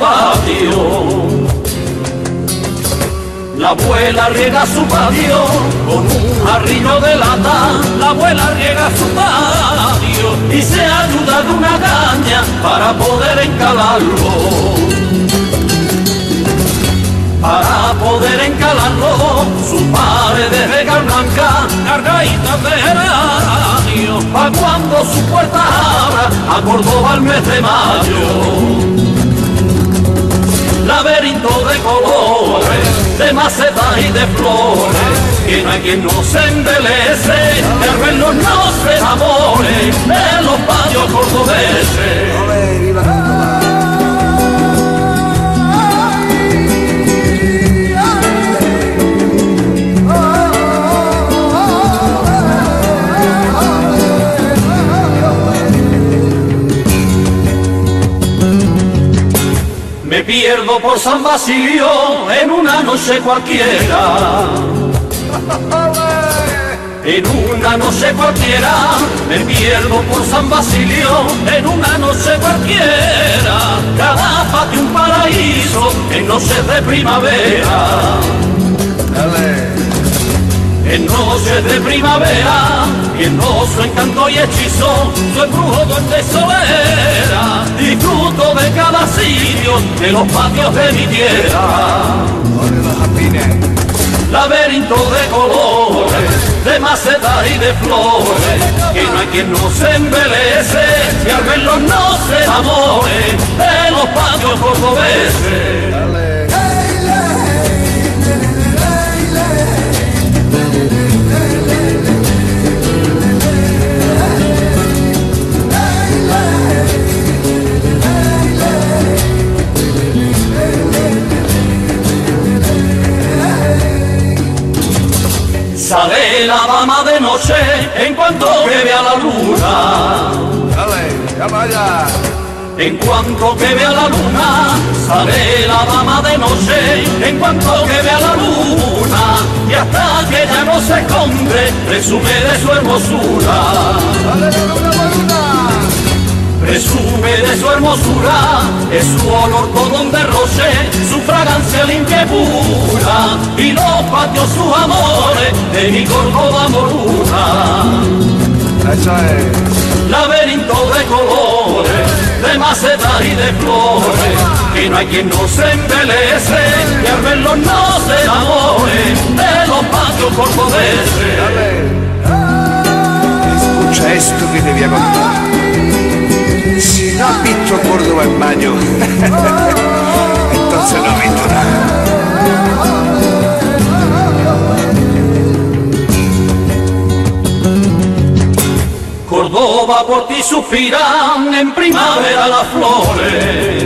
patio. La abuela riega su patio con un jarrillo de lata. La abuela riega su patio y se ayuda de una caña para poder encalarlo. Para poder encalarlo, su padre de regar blanca, cargaditas de geranio, pa' cuando su puerta abra a Córdoba el mes de mayo. Laberinto de colores, de macetas y de flores, que no hay quien no se embelece, que al verlos no se enamore de los patios cordobeses. ¡Ole, viva Córdoba! Me pierdo por San Basilio en una noche cualquiera. En una noche cualquiera me pierdo por San Basilio, en una noche cualquiera. Cada patio un paraíso en noches de primavera. Dale. En noches de primavera, viendo su encanto y hechizo, su embrujo duende solera. Disfruto de cada sitio de los patios de mi tierra. ¡Ole, los jardines! Laberinto de colores, de macetas y de flores, que no hay quien no se embelece, y al verlos no se enamore de los patios cordobeses. Dale. Sale la dama de noche en cuanto que vea la luna. Dale, ya vaya. En cuanto que vea la luna, sale la dama de noche. En cuanto que vea la luna, y hasta que ya no se esconde, presume de su hermosura. Dale, luna. Presume de su hermosura, es su olor todo un derroche, su fragancia limpia y pura, y los patios sus amores de mi Córdoba moruna. Eso es. Laberinto de colores, de macetas y de flores, que no hay quien no se embelece, y al verlos no se enamore de los patios cordobeses. Dale. Escucha esto que te voy a contar. Si no has visto Córdoba en mayo, entonces no has visto nada. Córdoba por ti suspiran en primavera las flores.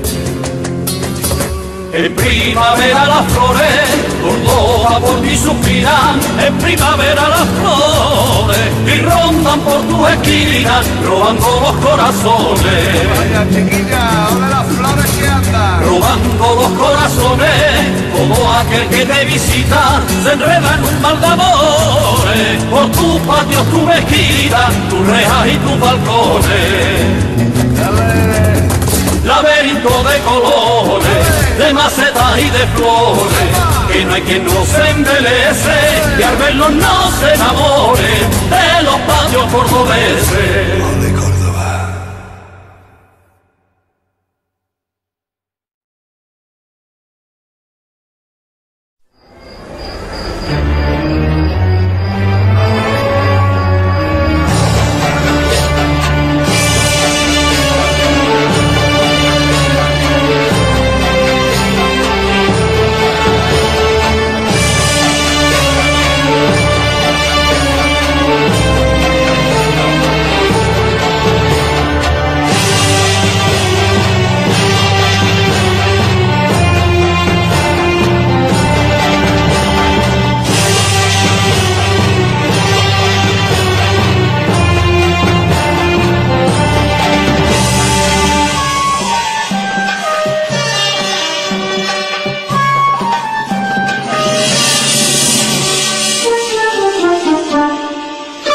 En primavera las flores, Córdoba por ti suspiran, en primavera las flores, y rondan por tus esquinas, robando los corazones. Vaya chiquilla, ahora las flores que andan. Robando los corazones, todo aquel que te visita se enreda en un mal de amores, por tus patios, tu mezquita, tus rejas y tus balcones. Dale. Laberinto de colores, de macetas y de flores, que no hay quien no se embelece, y al verlos no se enamore de los patios cordobeses. Ole, Córdoba.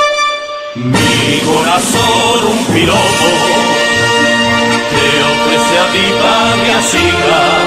Mi corazón un piloto te ofrece a ti, patria chica.